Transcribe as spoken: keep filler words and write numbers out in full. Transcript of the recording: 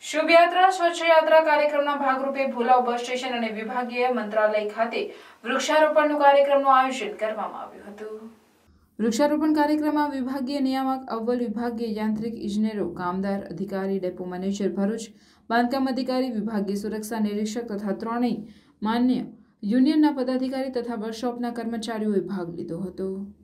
શુભયાત્રા સ્વચ્છ યાત્રા કાર્યક્રમના ભાગરૂપે ભુલાવ બસ સ્ટેશન અને વિભાગીય મંત્રાલય ખાતે વૃક્ષારોપણનું કાર્યક્રમનું આયોજન કરવામાં આવ્યું હતું। વૃક્ષારોપણ કાર્યક્રમમાં વિભાગીય નિયામક, અવ્વલ વિભાગીય યાંત્રિક ઇજનેરો, કામદાર અધિકારી, ડેપો મેનેજર ભરૂચ, બાંધકામ અધિકારી, વિભાગીય સુરક્ષા નિરીક્ષક તથા ત્રણેય માન્ય યુનિયનના પદાધિકારી તથા વર્કશોપના કર્મચારીઓએ ભાગ લીધો હતો।